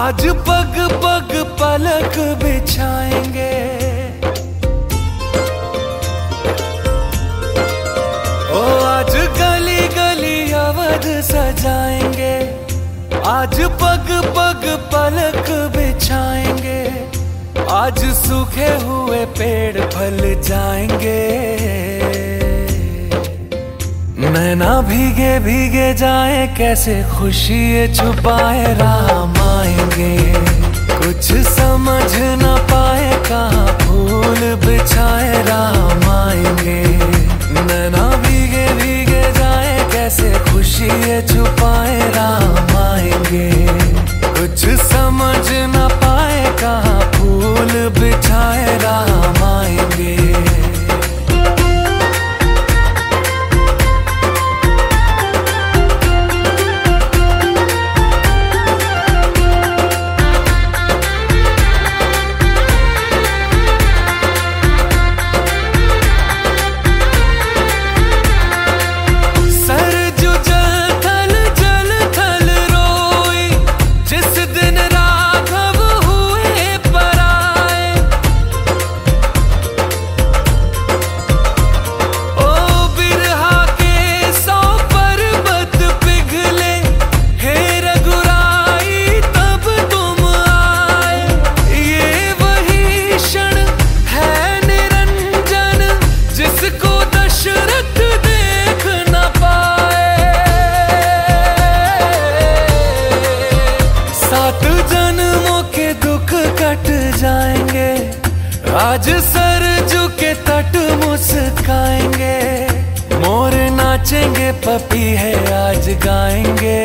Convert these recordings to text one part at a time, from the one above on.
आज पग पग पलक बिछाएंगे, ओ आज गली गली अवध सजाएंगे। आज पग पग पलक बिछाएंगे, आज सूखे हुए पेड़ फल जाएंगे। नैना भीगे भीगे जाए, कैसे खुशी छुपाए राम आएंगे। कुछ समझ न पाए, कहाँ फूल बिछाए राम आएंगे। नैना भीगे भीगे जाए, कैसे खुशी छुपाए राम आएंगे। कुछ समझ न पाए, कहाँ फूल बिछाए राम आएंगे। आज सरजू के तट मुस्काएंगे, मोर नाचेंगे, पपी है आज गाएंगे।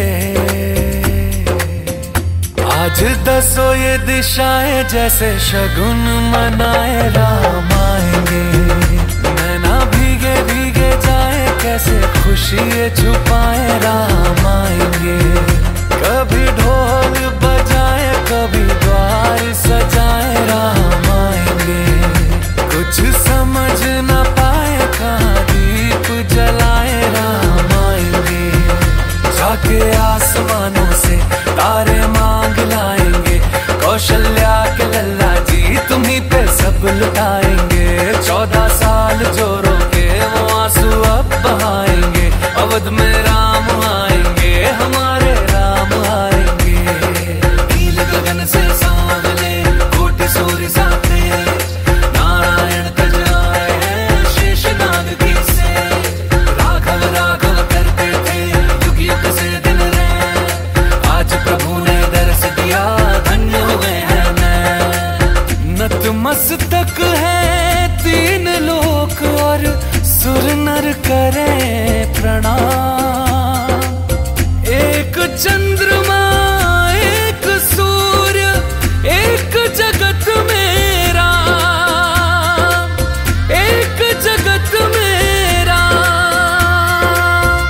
आज दसों ये दिशाएं जैसे शगुन मनाए राम आएंगे। नैना भीगे भीगे जाए, कैसे खुशी छुपाए राम आएंगे। कभी ढोल बजाए, कभी द्वार सजाए राम आएंगे। कुछ समझ न पाए, कहाँ दीप जलाए राम आएंगे। जाके आसमानों से तारे मांग लाएंगे, कौशल्या के लल्ला जी तुम्हीं पे सब लुटाएंगे। 14 साल जो रोके वो आंसू अब बहाएंगे। अवध में राम आएंगे, हमारे राम आएंगे। नील गगन से सांवले कोटि सूर्य साथे, नारायण तज आए हैं शेष नाग की से। राघव राघव करते थे युग युग से दिन रहे, आज प्रभु ने दर्श दिया, धन्य हो गए हैं मैं। नतमस्तक है तीन लोक और सुर नर करें प्रणाम। एक चंद्रमा एक सूर्य एक जगत में राम, एक जगत में राम।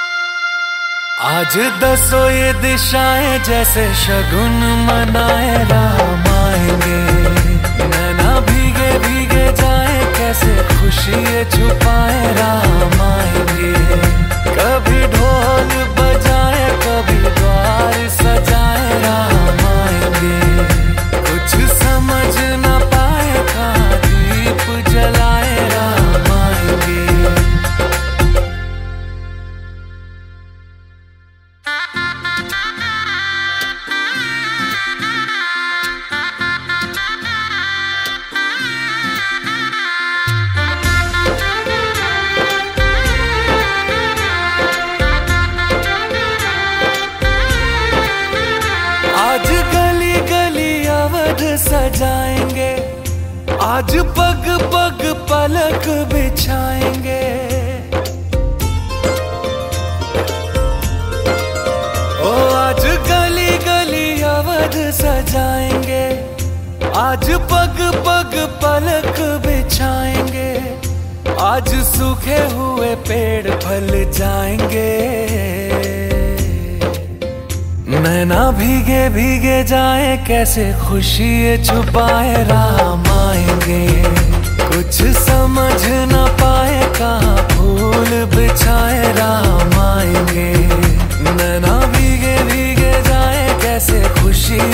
आज दसों ये दिशाएं जैसे शगुन मनाए राम आएंगे। नैना भीगे भीगे जाए, कैसे खुशी छुपाए राम आएंगे। कभी ढोल बजाए, कभी द्वार सजाए राम आएंगे। कुछ समझ न पाए, कहाँ दीप जलाए राम आएंगे। आज गली गली अवध सजाएंगे, आज पग पग पलक बिछाएंगे। ओ आज गली गली अवध सजाएंगे, आज पग पग पलक बिछाएंगे। आज सूखे हुए पेड़ फल जाएंगे। नैना भीगे भीगे जाए, कैसे खुशी छुपाए राम आएंगे। कुछ समझ न पाए, कहाँ फूल बिछाए राम आएंगे। नैना भीगे भीगे जाए, कैसे खुशी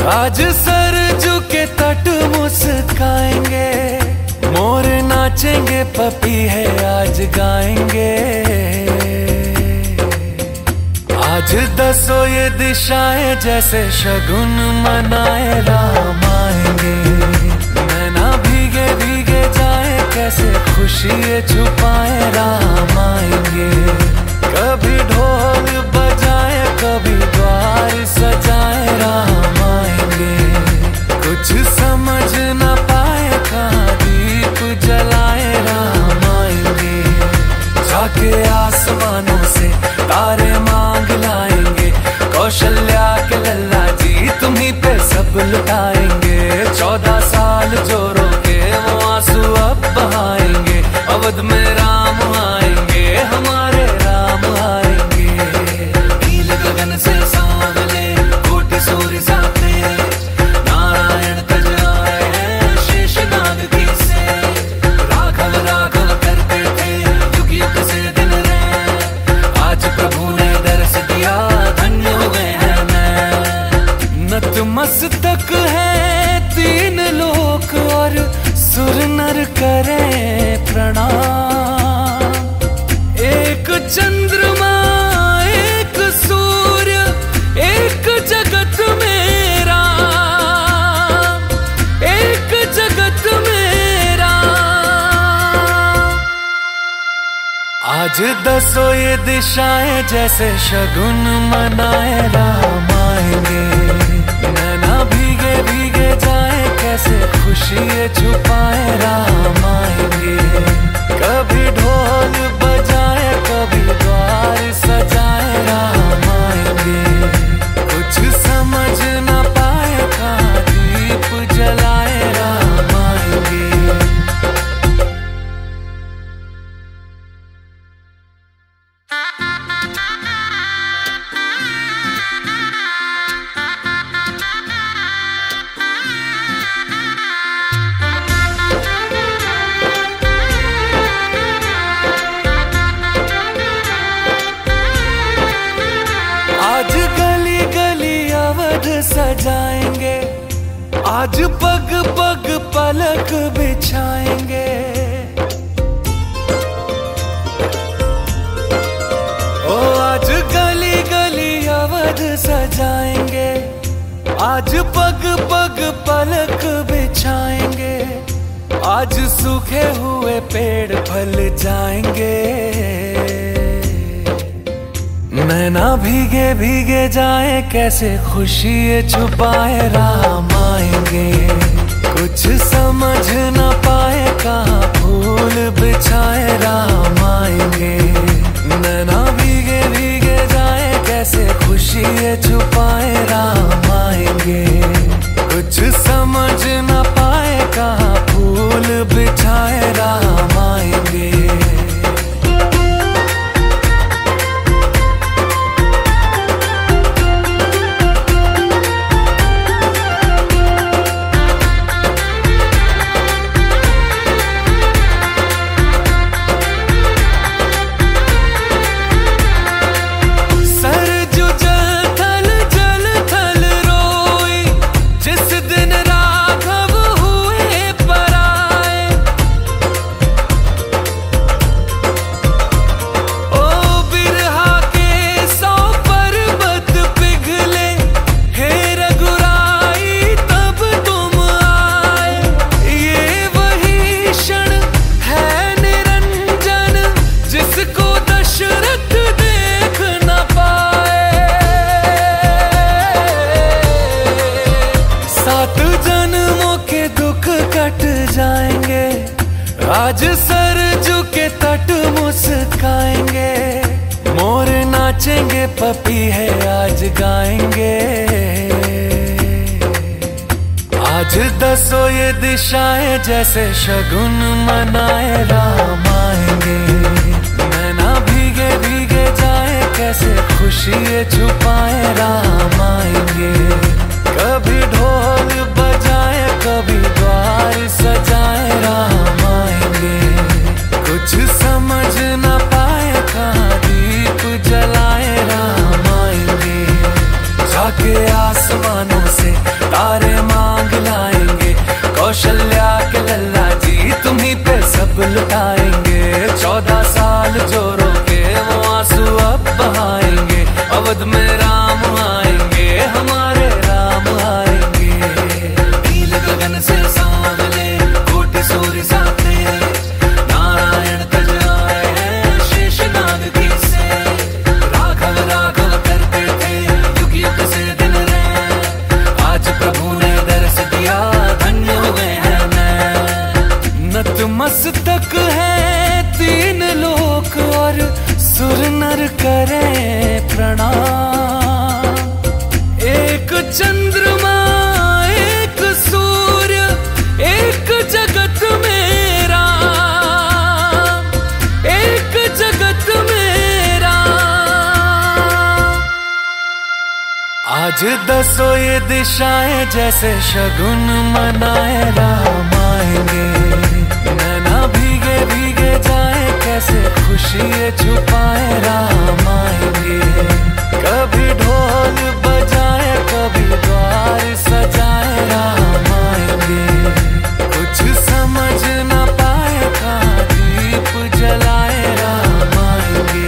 आज सरजू के तट मुस्काएंगे, मोर नाचेंगे, पपी है आज गाएंगे। आज दसो ये दिशाएं जैसे शगुन मनाए राम आएंगे। नैना भीगे भीगे जाए कैसे खुशी छुपाए राम आएंगे। कभी ढोल बजाए कभी द्वार सजाए राम आएंगे। कुछ समझ न पाए कहाँ दीप जलाए राम आएंगे। जाके आसमानों से तारे मांग लाएंगे, कौशल्या के लल्ला जी तुम्हीं पे सब लुटाएंगे। 14 साल जो रोके वो आंसू अब बहाएंगे। अवध में राम आएंगे, हमारे राम आएंगे। नील गगन से सांवले कोटि सूर्य साथे, नारायण तज आए हैं शेषनाग की से। राघव राघव करते थे युग युग से दिन रहे, आज प्रभु ने दर्श दिया धन्य हो गए हैं मैं। नतमस्तक है तीन लोक और सुर नर करें प्रणाम। एक चंद्रमा एक सूर्य एक जगत मेरा, एक जगत मेरा। आज दसो ये दिशाएं जैसे शगुन मनाए राम आएंगे। नैना भीगे भीगे जाए कैसे खुशी छुपाए राम आएंगे। कभी ढोल बजाए कभी द्वार सजाए राम आएंगे। कुछ समझ न पाए कहाँ दीप जलाए राम आएंगे। आज गली गली अवध सजाएंगे, आज पग पग पलक बिछाएंगे। ओ आज गली गली अवध सजाएंगे, आज पग पग पलक बिछाएंगे। आज सूखे हुए पेड़ फल जाएंगे। नैना भीगे भीगे जाए कैसे खुशी छुपाए राम आएंगे। कुछ समझ न पाए कहाँ फूल बिछाए राम आएंगे। नैना भीगे भीगे जाए कैसे खुशी छुपाए राम आएंगे। कुछ समझ न पाए कहाँ फूल बिछाए राम आएंगे। आज सरजू के तट मुस्काएंगे, मोर नाचेंगे, पपी है आज गाएंगे। आज दसो ये दिशाएं जैसे शगुन मनाए राम आएंगे। नैना भीगे भीगे जाए कैसे खुशी छुपाए राम आएंगे। कभी ढोल बजाए कभी द्वार सजाए राम आएंगे। कुछ समझ न पाए कहाँ दीप जलाए राम आएंगे। जाके आसमानों से दसो ये दिशाएं जैसे शगुन मनाए राम आएंगे। नैना भीगे भीगे जाए कैसे खुशी ये छुपाए राम आएंगे। कभी ढोल बजाए कभी द्वार सजाए राम आएंगे। कुछ समझ न पाए कहाँ दीप जलाए राम आएंगे।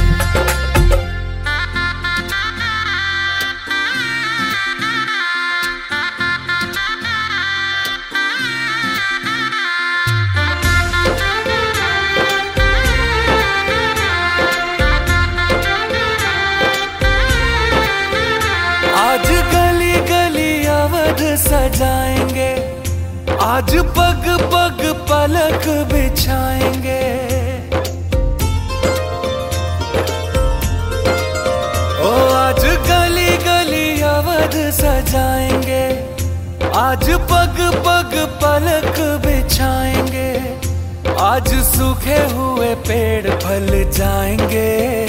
आज गली गली अवध सजाएंगे, आज पग पग पलक बिछाएंगे। ओ आज गली गली अवध सजाएंगे, आज पग पग पलक बिछाएंगे। आज सूखे हुए पेड़ फल जाएंगे।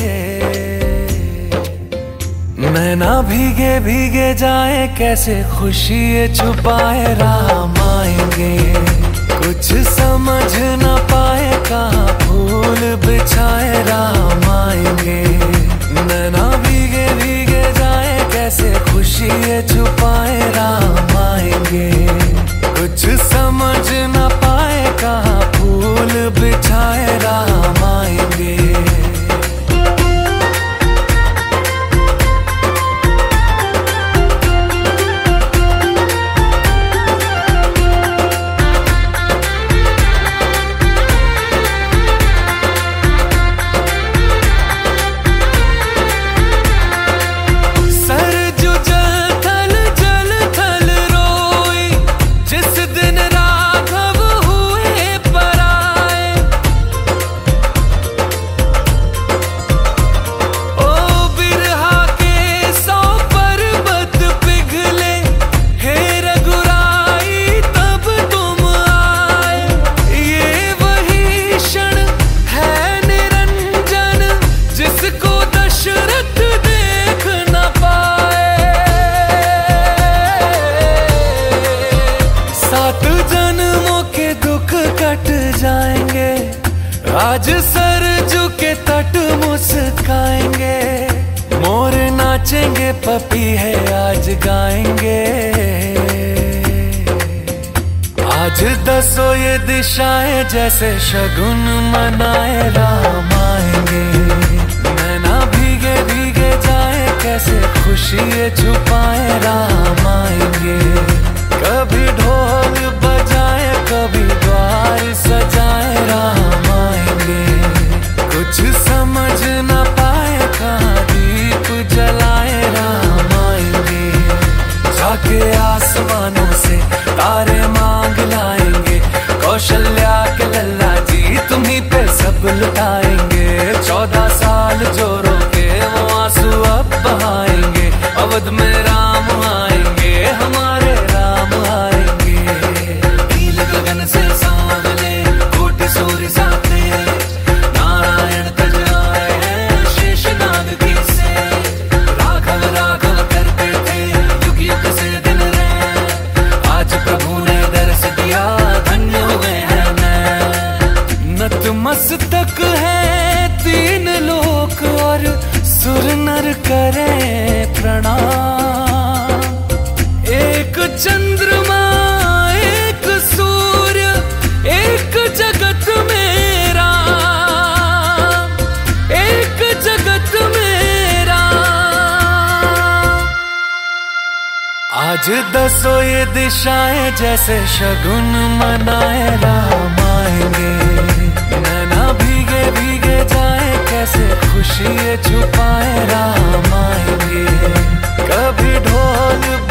नैना भीगे भीगे जाए कैसे खुशी ये छुपाए राम आएंगे। कुछ समझ न पाए कहाँ फूल बिछाए राम आएंगे। नैना भीगे भीगे जाए कैसे खुशी ये छुपाए राम आएंगे। कुछ समझ न पाए कहाँ फूल बिछाए राम आएंगे। आज सरजू के तट मुस्काएंगे। मोर नाचेंगे पपी है आज गाएंगे। आज दसो ये दिशाएं जैसे शगुन मनाए राम आएंगे। नैना भीगे भीगे जाए कैसे खुशी ये छुपाए राम आएंगे। कभी ढोल बजाए कभी द्वार सजाए राम आएंगे। कुछ समझ न पाए कहाँ दीप जलाए राम आएंगे। जाके आसमानों से तारे मांग लाएंगे। कौशल्या के लल्ला जी तुम्हीं पे सब लुटाएंगे। 14 साल जो रोके वो आंसू अब बहाएंगे। अवध में राम आएंगे हमारे राम आएंगे। नील गगन से सांवले कोटि सूर्य साथे नारायण तज आए हैं शेषनाग की से। राघव राघव करते थे युग युग से दिन रहे। आज प्रभु ने दर्श दिया धन्य हुए हैं मैं। नतमस्तक है तीन लोक और सुर नर करें प्रणाम। एक चंद्रमा एक सूर्य एक जगत में राम। एक जगत में राम। आज दसो ये दिशाएं जैसे शगुन मनाए राम आएंगे। नैना भीगे भीगे जाए कैसे खुशी ये छुपाए राम आएंगे। कभी ढोल